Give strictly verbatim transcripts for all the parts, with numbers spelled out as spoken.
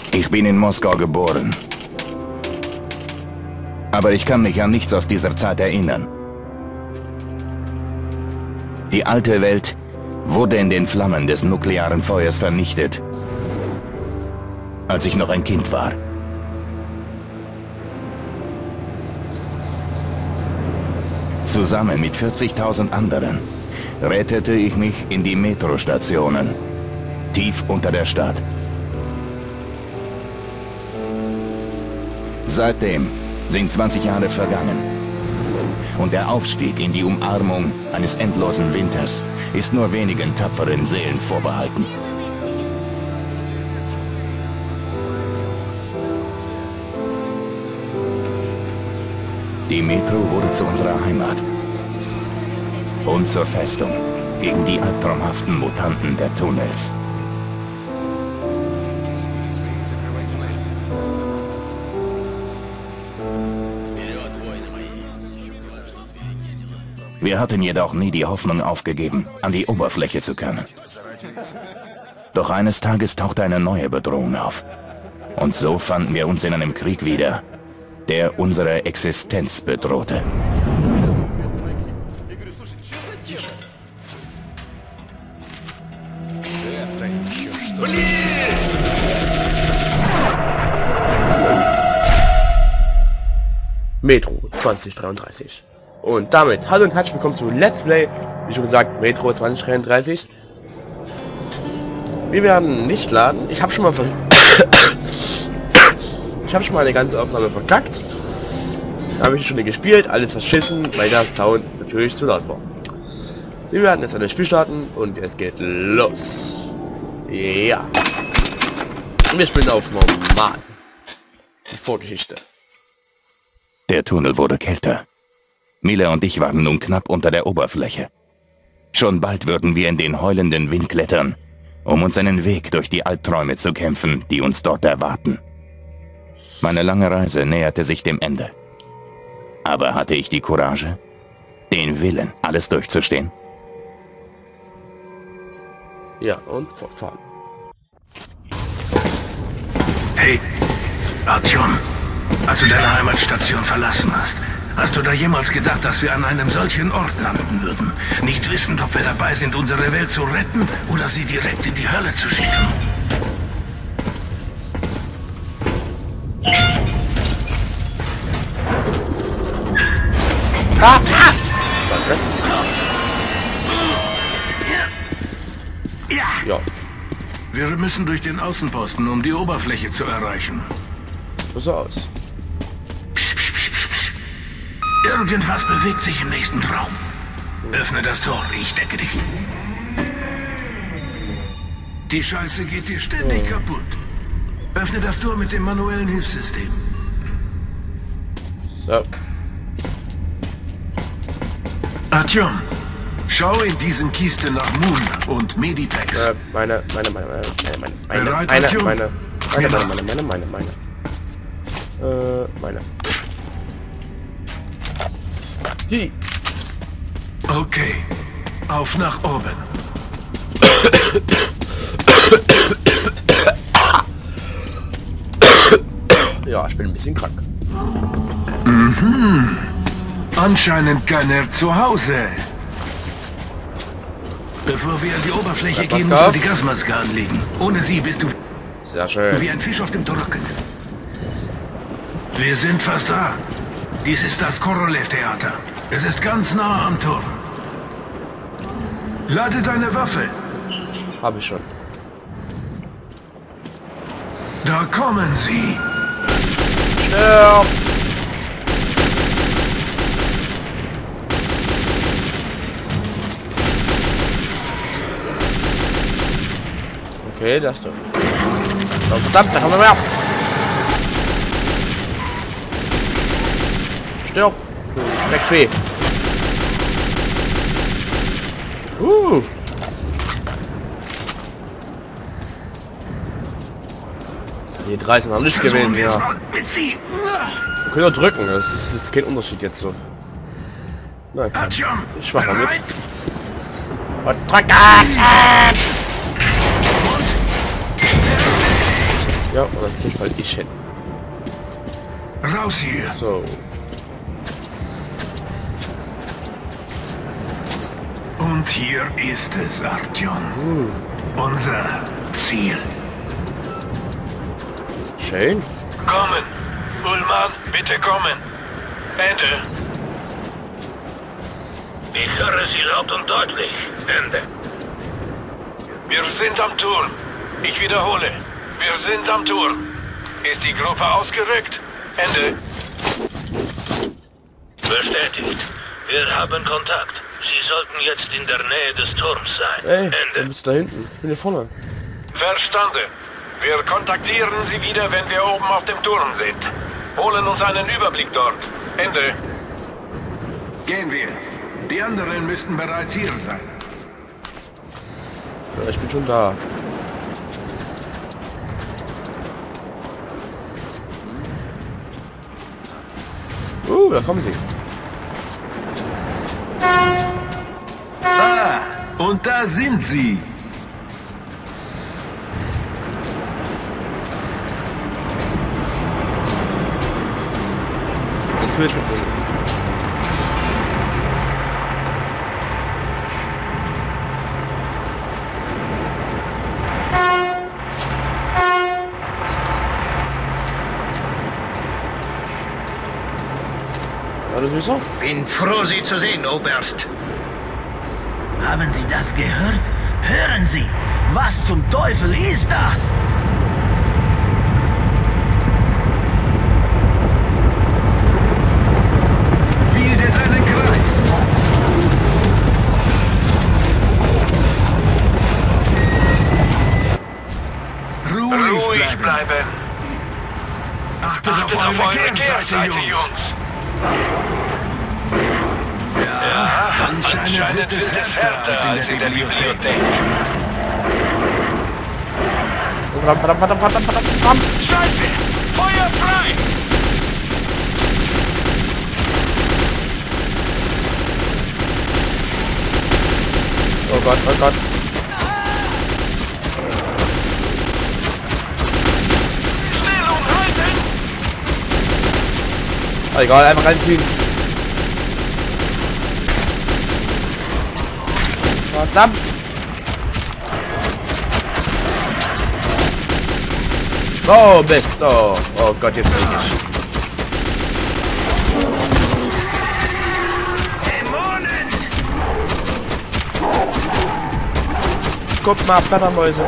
Ich bin in Moskau geboren. Aber ich kann mich an nichts aus dieser Zeit erinnern. Die alte Welt wurde in den Flammen des nuklearen Feuers vernichtet, als ich noch ein Kind war. Zusammen mit vierzigtausend anderen rettete ich mich in die Metrostationen, tief unter der Stadt. Seitdem sind zwanzig Jahre vergangen. Und der Aufstieg in die Umarmung eines endlosen Winters ist nur wenigen tapferen Seelen vorbehalten. Die Metro wurde zu unserer Heimat. Und zur Festung gegen die albtraumhaften Mutanten der Tunnels. Wir hatten jedoch nie die Hoffnung aufgegeben, an die Oberfläche zu können. Doch eines Tages tauchte eine neue Bedrohung auf. Und so fanden wir uns in einem Krieg wieder, der unsere Existenz bedrohte. Metro zwanzig dreiunddreißig. Und damit hallo und herzlich willkommen zu Let's Play, wie schon gesagt, Metro zwanzig dreiunddreißig. Wir werden nicht laden. Ich habe schon mal ver ich habe schon mal eine ganze Aufnahme verkackt. Da habe ich schon gespielt, alles verschissen, weil der Sound natürlich zu laut war. Wir werden jetzt ein Spiel starten und es geht los. Ja. Und wir spielen auf normal. Die Vorgeschichte. Der Tunnel wurde kälter. Mila und ich waren nun knapp unter der Oberfläche. Schon bald würden wir in den heulenden Wind klettern, um uns einen Weg durch die Albträume zu kämpfen, die uns dort erwarten. Meine lange Reise näherte sich dem Ende. Aber hatte ich die Courage, den Willen, alles durchzustehen? Ja, und fortfahren. Hey, Artyom, als du deine Heimatstation verlassen hast, hast du da jemals gedacht, dass wir an einem solchen Ort landen würden? Nicht wissend, ob wir dabei sind, unsere Welt zu retten oder sie direkt in die Hölle zu schicken. Ah, ah. Danke. Ja. Ja. Wir müssen durch den Außenposten, um die Oberfläche zu erreichen. So aus. Irgendwas bewegt sich im nächsten Raum. Öffne das Tor, ich decke dich. Die Scheiße geht dir ständig oh. kaputt. Öffne das Tor mit dem manuellen Hilfssystem. So. Artyom, schau in diesen Kisten nach Moon und Medipacks. Äh, meine, meine, meine, meine, meine, meine, Bereit, meine, Artyom? meine, meine, meine, meine, meine, meine, meine, äh, meine. Hi. Okay, auf nach oben. Ja, ich bin ein bisschen krank. Mhm. Anscheinend keiner zu Hause. Bevor wir an die Oberfläche gehen, musst du die Gasmaske anlegen. Ohne sie bist du sehr schön wie ein Fisch auf dem Trockenen. Wir sind fast da. Dies ist das Korolev-Theater. Es ist ganz nah am Turm. Lade deine Waffe. Habe ich schon. Da kommen sie. Stirb! Okay, das ist doch. Oh, verdammt, da kommen wir mehr. Stirb! Rex weh. Uh! Die drei sind noch nicht gewesen, ja. Wir können nur drücken, das ist, das ist kein Unterschied jetzt so. Na, ich, ich mach mal mit. Und drücken! Ja, und natürlich fall ich hin. Raus hier! So. Und hier ist es, Artyom. Uh, Unser Ziel. schön. Kommen! Ullmann, bitte kommen! Ende! Ich höre Sie laut und deutlich. Ende. Wir sind am Turm. Ich wiederhole. Wir sind am Turm. Ist die Gruppe ausgerückt? Ende. Bestätigt. Wir haben Kontakt. Sie sollten jetzt in der Nähe des Turms sein. Ey, du Ende. bist da hinten. Ich bin hier vorne. Verstanden. Wir kontaktieren Sie wieder, wenn wir oben auf dem Turm sind. Holen uns einen Überblick dort. Ende. Gehen wir. Die anderen müssten bereits hier sein. Ja, ich bin schon da. Uh, da kommen sie. Ah, und da sind sie. Natürlich mit Musik. War das nicht so? Bin froh, Sie zu sehen, Oberst. Haben Sie das gehört? Hören Sie! Was zum Teufel ist das? Bildet einen Kreis. Ruhig, Ruhig bleiben. bleiben. Achtet, Achtet auf, auf eure Kehrseite, Jungs. Ja, anscheinend, anscheinend sind es härter als in der Bibliothek. Verdammt, verdammt, verdammt, verdammt, verdammt, verdammt. Scheiße! Feuer frei! Oh Gott, oh Gott. Stellung halten! Ah, egal, einfach reinziehen. Verdammt. Oh, Mist. Oh, oh Gott, jetzt lieg ich. Dämonen! Guck mal, Flattermäuse.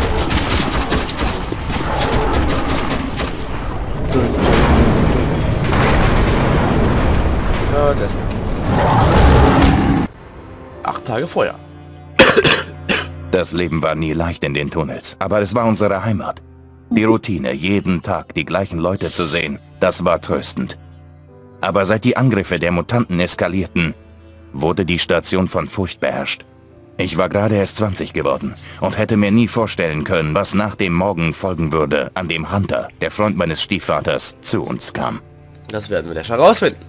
Ja, das. Acht Tage vorher. Das Leben war nie leicht in den Tunnels, aber es war unsere Heimat. Die Routine, jeden Tag die gleichen Leute zu sehen, das war tröstend. Aber seit die Angriffe der Mutanten eskalierten, wurde die Station von Furcht beherrscht. Ich war gerade erst zwanzig geworden und hätte mir nie vorstellen können, was nach dem Morgen folgen würde, an dem Hunter, der Freund meines Stiefvaters, zu uns kam. Das werden wir gleich herausfinden.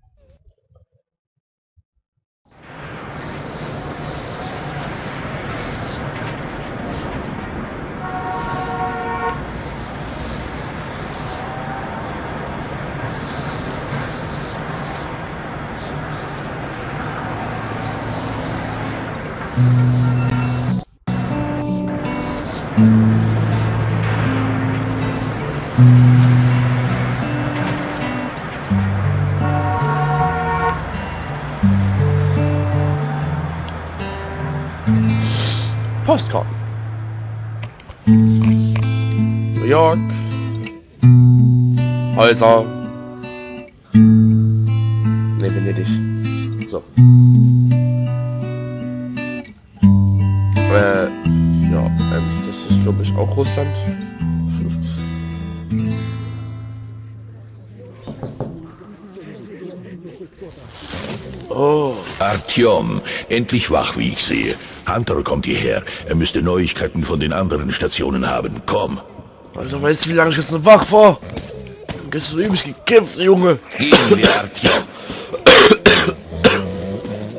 Postkarten. New York. Häuser. Ne, Venedig. So. Äh, ja, ähm, das ist glaube ich auch Russland. Oh. Artyom, endlich wach, wie ich sehe. Hunter kommt hierher. Er müsste Neuigkeiten von den anderen Stationen haben. Komm. Also weißt du, wie lange ich jetzt noch wach war? Gestern übelst gekämpft, Junge. Gehen wir, Artyom.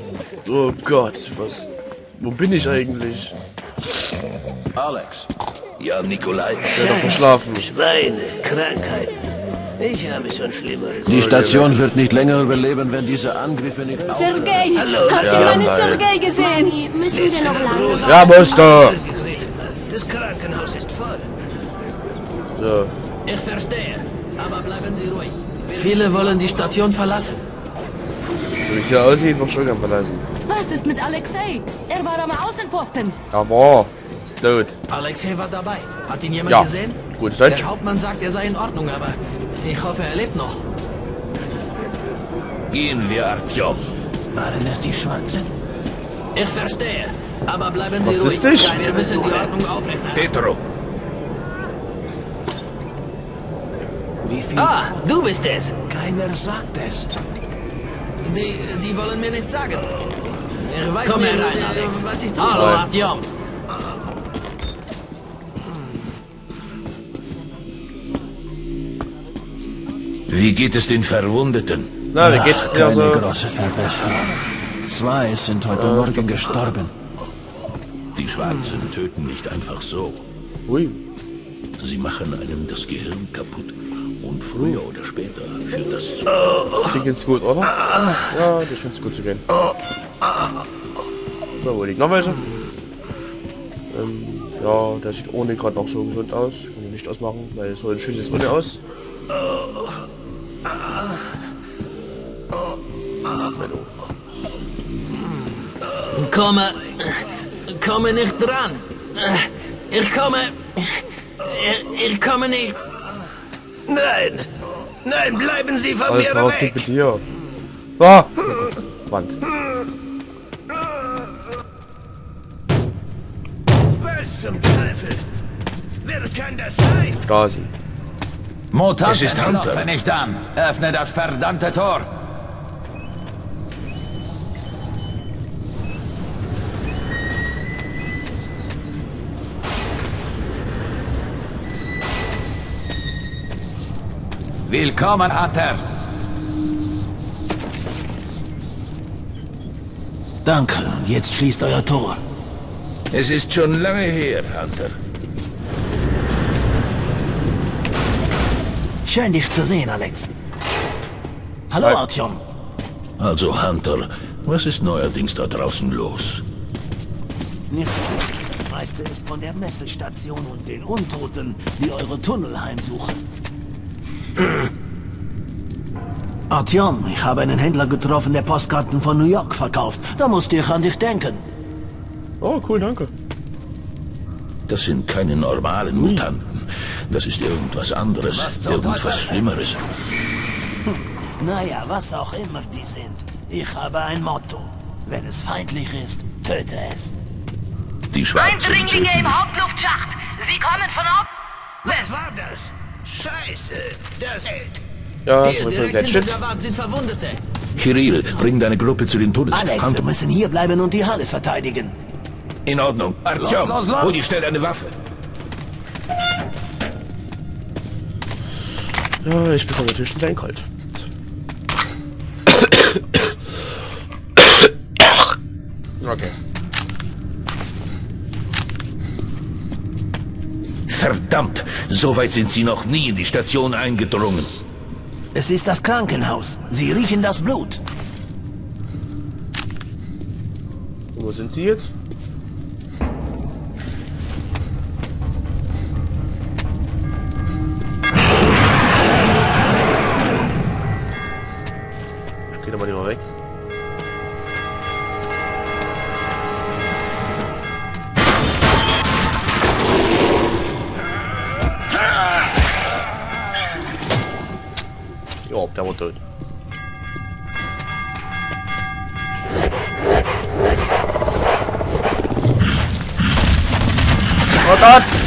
Oh Gott, was... Wo bin ich eigentlich? Alex, Ja, Nikolai. Der hat doch verschlafen. Schweine, Krankheiten. Ich habe schon Schlimmeres. Die Station wird nicht länger überleben, wenn diese Angriffe nicht aufhören. Sergej, Hallo, habt ihr ja, meinen nein. Sergej gesehen? Nee, müssen wir noch lange warten? Ja, musst du. Das Krankenhaus ist voll. So. Ich verstehe, aber bleiben Sie ruhig. Viele wollen die Station verlassen. So wie es hier aussieht, wird schon gern verlassen. Was ist mit Alexei? Er war am Außenposten. Aber, ist tot. Alexei war dabei. Hat ihn jemand Ja, gesehen? gutes Deutsch. Der Hauptmann sagt, er sei in Ordnung, aber ich hoffe, er lebt noch. Gehen wir, Artyom. Waren es die Schwarzen? Ich verstehe, aber bleiben Sie Was ruhig. ist das? Wir müssen die Ordnung aufrechterhalten. Petro. Wie viel? Ah, du bist es. Keiner sagt es. Die, die wollen mir nichts sagen. Ich weiß Komm nicht, herein, äh, Alex. was ich tun Hallo, soll. Artyom. Wie geht es den Verwundeten? Na, wie geht's dir Keine so? große Verbesserung. Zwei sind heute Morgen gestorben. Die Schwarzen töten nicht einfach so. Ui. Sie machen einem das Gehirn kaputt. Und früher oder später führt das zu... Dir geht's gut, oder? Ja, dir scheint's gut zu gehen. So, wo liegt noch welche? Ähm, ja, der sieht ohne gerade noch so gesund aus. Kann ich nicht ausmachen, weil so ein schönes ohne aus. Komme, komme nicht dran. Ich komme, ich, ich komme nicht. Nein! Nein, bleiben Sie von Alles mir raus, geht weg! mit dir. Ah! Wand. Was zum Teufel? Wer kann das sein? Stasi. Mutanten Es ist Hunter. klopfen nicht an. Öffne das verdammte Tor. Willkommen, Hunter. Danke, und jetzt schließt euer Tor. Es ist schon lange her, Hunter. Schön, dich zu sehen, Alex. Hallo, Hi. Artyom. Also, Hunter, was ist neuerdings da draußen los? Nicht viel. Das meiste ist von der Messestation und den Untoten, die eure Tunnel heimsuchen. Artyom, ich habe einen Händler getroffen, der Postkarten von New York verkauft. Da musste ich an dich denken. Oh, cool, danke. Das sind keine normalen Mutanten. Das ist irgendwas anderes, Was zum irgendwas Teufel? Schlimmeres. Naja, was auch immer die sind. Ich habe ein Motto. Wenn es feindlich ist, töte es. Die Schwarzen Eindringlinge töten im nicht. Hauptluftschacht. Sie kommen von ob... Was war das? Scheiße, das hält. Ja, Hier, so direkt ein hinter Shit. der Wand sind Verwundete. Kirill, bring deine Gruppe zu den Tunnels. Alex, Hunter, wir müssen hier bleiben und die Halle verteidigen. in Ordnung. Artyom, los, los. hol dir schnell eine Waffe. Ja, ich bekomme natürlich ein kleinen Kalt. Okay. Verdammt, so weit sind sie noch nie in die Station eingedrungen. Es ist das Krankenhaus. Sie riechen das Blut. Wo sind die jetzt? Ich geh doch mal lieber weg. Jo, der war tot. Oh Gott!